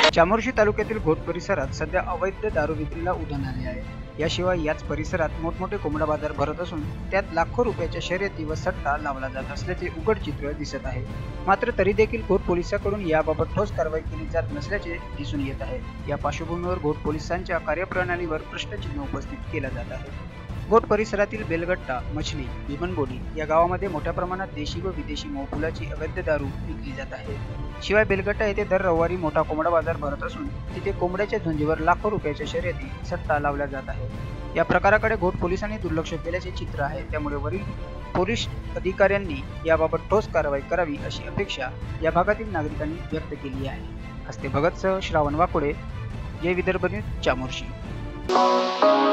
चामोर्शी तालुक्यातील घोट परिसरात सध्या अवैध दारू विक्रीला उधाण आले आहे। याशिवाय याच परिसरात मोठमोठे कोंबडा बाजार भरत असून त्यात लाखो रुपयाच्या शर्यती व सट्टा लावला जात असल्याचे उघड चित्र दिसत आहे। मात्र तरी देखील घोट पोलिसांकडून याबाबत ठोस कारवाई केली जात नसल्याचे दिसून येत आहे। या पार्श्वभूमीवर घोट पोलिसांच्या कार्यप्रणालीवर प्रश्नचिन्ह उपस्थित केला जात आहे। घोट परिसरातील बेलगट्टा, मछली, भीमनबोली या गावामध्ये मोठ्या प्रमाणात देशी व विदेशी मोहफुलाची अवैध दारू विकली जात आहे। शिवाय बेलगट्टा येथे दर रविवारी मोठा कोंबडा बाजार भरत असून तिथे कोंबड्याच्या झुंजीवर लाखो रुपयाच्या शर्यती सट्टा लावल्या जात आहे। या प्रकाराकडे घोट पोलिसांनी दुर्लक्ष केल्याचे चित्र आहे। त्यामुळे वरील पोलीस अधिकाऱ्यांनी याबाबत ठोस कारवाई करावी अशी अपेक्षा या भागातील नागरिकांनी व्यक्त केली आहे। हस्ते भगतसह श्रावण वाकोडे, जय विदर्भ न्यूज, चामोर्शी।